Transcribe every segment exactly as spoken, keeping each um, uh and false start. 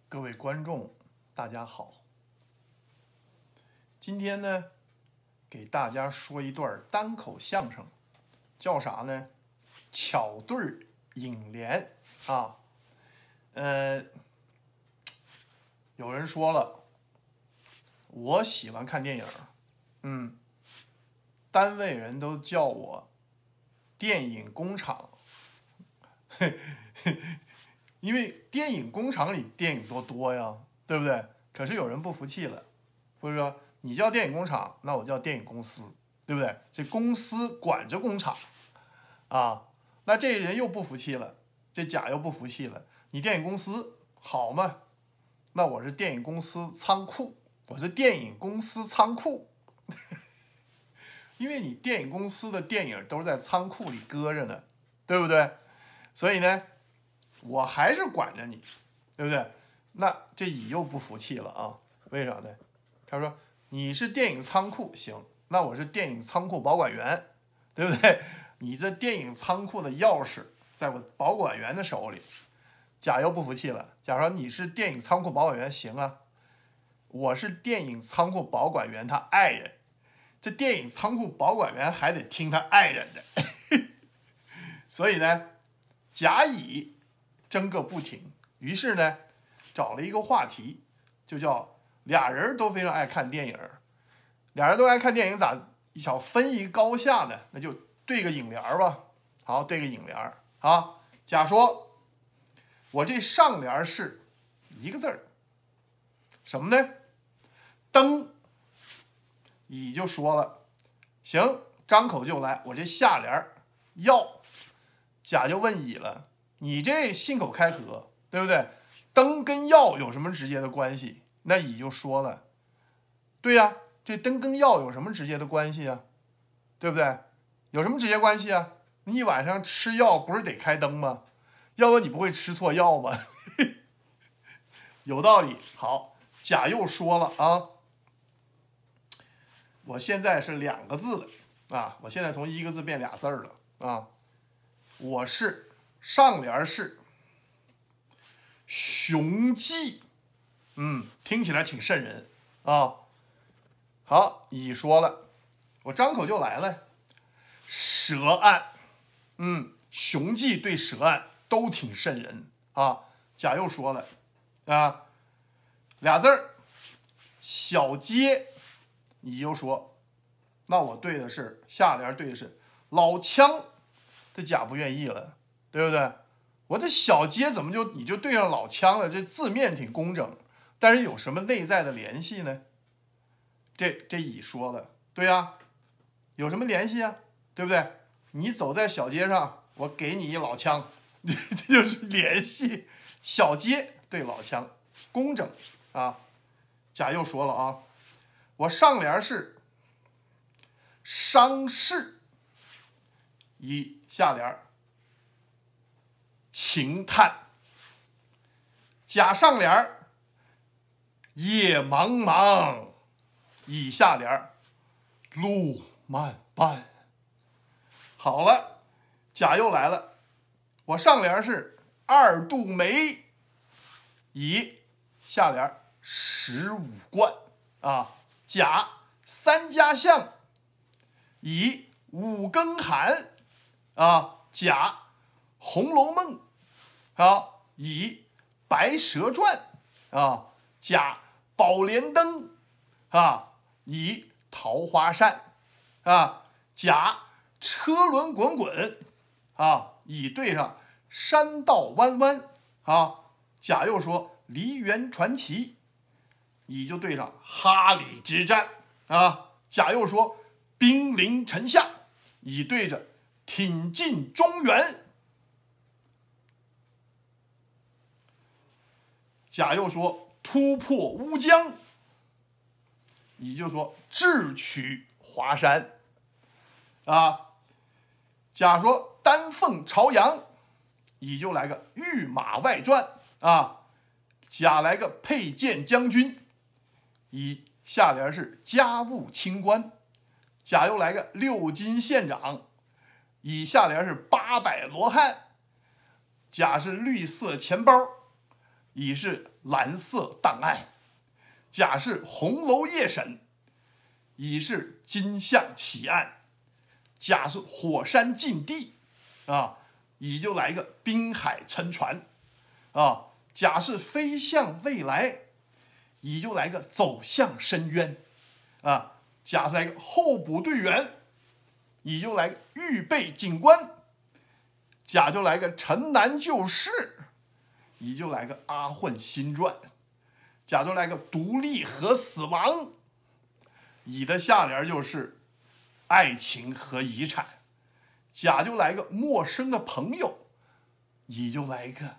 各位观众，大家好。今天呢，给大家说一段单口相声，叫啥呢？巧对影联啊。呃，有人说了，我喜欢看电影，嗯，单位人都叫我电影工厂。因为电影工厂里电影多多呀，对不对？可是有人不服气了，或者说你叫电影工厂，那我叫电影公司，对不对？这公司管着工厂啊，那这人又不服气了，这甲又不服气了。你电影公司好嘛？那我是电影公司仓库，我是电影公司仓库，因为你电影公司的电影都是在仓库里搁着呢，对不对？所以呢，我还是管着你，对不对？那这乙又不服气了啊？为啥呢？他说你是电影仓库，行，那我是电影仓库保管员，对不对？你这电影仓库的钥匙在我保管员的手里。甲又不服气了，甲说你是电影仓库保管员，行啊，我是电影仓库保管员他爱人，这电影仓库保管员还得听他爱人的，所以呢，甲乙争个不停，于是呢，找了一个话题，就叫俩人都非常爱看电影，俩人都爱看电影，咋想分一高下呢？那就对个影联吧。好，对个影联啊。甲说，我这上联是一个字儿，什么呢？灯。乙就说了，行，张口就来，我这下联药。甲就问乙了，你这信口开河，对不对？灯跟药有什么直接的关系？那乙就说了，对呀，这灯跟药有什么直接的关系啊？对不对？有什么直接关系啊？你晚上吃药不是得开灯吗？要不你不会吃错药吗？有道理。好，甲又说了啊，我现在是两个字的啊，我现在从一个字变俩字了啊。我是上联是雄鸡，嗯，听起来挺瘆人啊。好，乙说了，我张口就来了，蛇案，嗯，雄鸡对蛇案都挺瘆人啊。甲又说了啊，俩字儿，小街。乙又说，那我对的是下联对的是老枪。这甲不愿意了，对不对？我这小街怎么就你就对上老枪了？这字面挺工整，但是有什么内在的联系呢？这这乙说了，对呀，有什么联系啊？对不对？你走在小街上，我给你一老枪，这就是联系。小街对老枪，工整啊。甲又说了啊，我上联是伤势，乙下联情叹。甲上联夜茫茫，乙下联路漫漫。好了，甲又来了，我上联是二度梅，乙下联十五贯啊。甲三家巷，乙五更寒啊。甲红楼梦啊。乙白蛇传啊。甲宝莲灯啊。乙桃花扇啊。甲车轮滚滚啊。乙对上山道弯弯啊。甲又说梨园传奇，乙就对上哈里之战啊。甲又说兵临城下，乙对着挺进中原。甲又说突破乌江，乙就说智取华山啊。甲说丹凤朝阳，乙就来个御马外传啊。甲来个佩剑将军，乙下联是家务清官。甲又来个六金县长，乙下联是八百罗汉。甲是绿色钱包，乙是蓝色档案，甲是红楼夜审，乙是金象奇案，甲是火山禁地，啊，乙就来个滨海沉船，啊，甲是飞向未来，乙就来个走向深渊，啊，甲是来个候补队员，乙就来个预备警官，甲就来个城南旧事，乙就来个阿混新传，甲就来个独立和死亡，乙的下联就是爱情和遗产，甲就来个陌生的朋友，乙就来个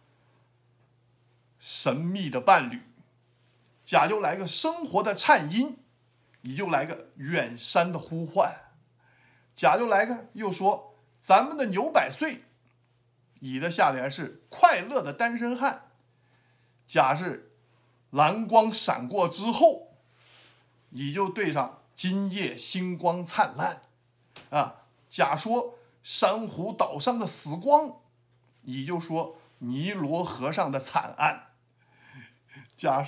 神秘的伴侣，甲就来个生活的颤音，乙就来个远山的呼唤，甲就来个又说咱们的牛百岁，乙的下联是快乐的单身汉，甲是蓝光闪过之后，乙就对上今夜星光灿烂，啊，甲说珊瑚岛上的死光，乙就说尼罗河上的惨案，甲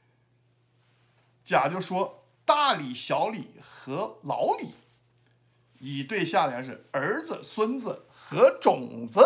甲就说大李小李和老李，乙对下联是儿子孙子和种子，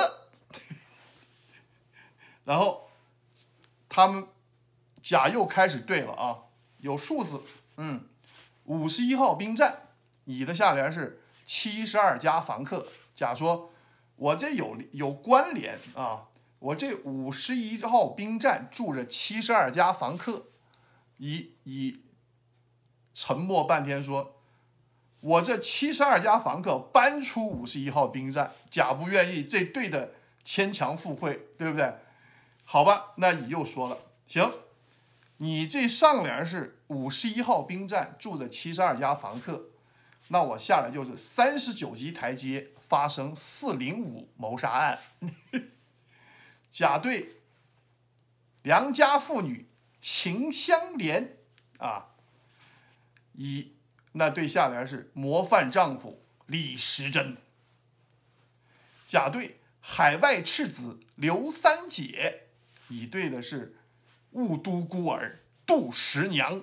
然后他们甲又开始对了啊，有数字，嗯，五十一号兵站，乙的下联是七十二家房客，甲说我这有有关联啊，我这五十一号兵站住着七十二家房客，乙乙沉默半天说，我这七十二家房客搬出五十一号兵站，甲不愿意，这对的牵强附会，对不对？好吧，那乙又说了，行，你这上联是五十一号兵站住着七十二家房客，那我下来就是三十九级台阶发生四零五谋杀案。甲对良家妇女情相连啊，乙那对下联是模范丈夫李时珍。甲对海外赤子刘三姐，乙对的是雾都孤儿杜十娘。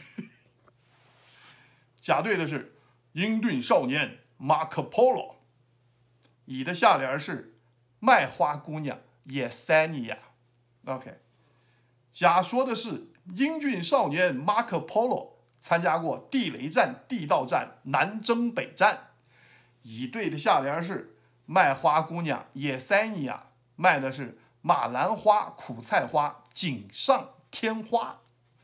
甲对的是英俊少年马可波罗，乙的下联是卖花姑娘叶塞尼亚。OK， 甲说的是英俊少年马可波罗参加过地雷战、地道战、南征北战，乙对的下联是卖花姑娘叶塞尼亚，卖的是马兰花、苦菜花、锦上添花。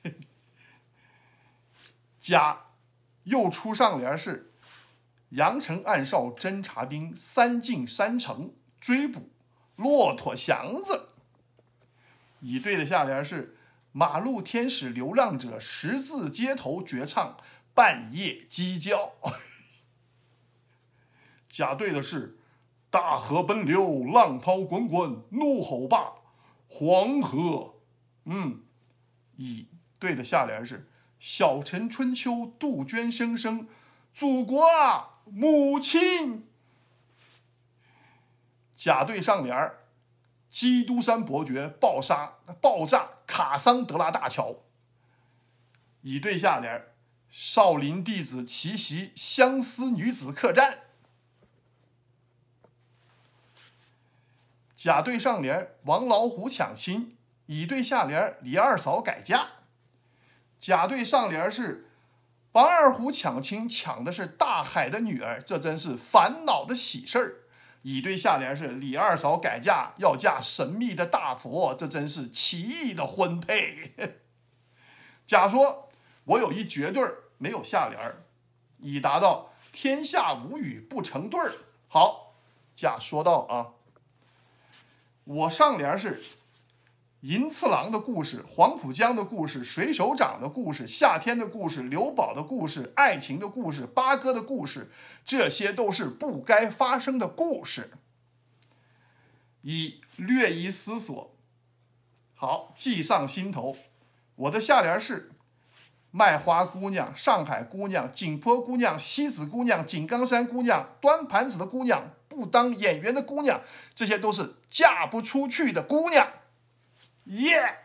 甲又出上联是阳城暗哨侦察兵三进山城追捕骆驼祥子，乙对的下联是马路天使流浪者十字街头绝唱半夜鸡叫。甲对的是大河奔流浪涛滚滚怒吼罢黄河。嗯，乙对的下联是小城春秋杜鹃声声祖国啊母亲。甲对上联基督山伯爵爆杀爆炸卡桑德拉大桥。乙对下联少林弟子奇袭相思女子客栈。甲对上联王老虎抢亲，乙对下联李二嫂改嫁。甲对上联是王二虎抢亲，抢的是大海的女儿，这真是烦恼的喜事儿。乙对下联是李二嫂改嫁，要嫁神秘的大佛，这真是奇异的婚配。甲说我有一绝对没有下联。乙答道天下无语不成对儿。好，甲说到啊，我上联是银次郎的故事、黄浦江的故事、水手长的故事、夏天的故事、刘宝的故事、爱情的故事、八哥的故事，这些都是不该发生的故事。乙略一思索，好，记上心头。我的下联是卖花姑娘、上海姑娘、景颇姑娘、西子姑娘、井冈山姑娘、端盘子的姑娘、不当演员的姑娘，这些都是嫁不出去的姑娘。耶、yeah!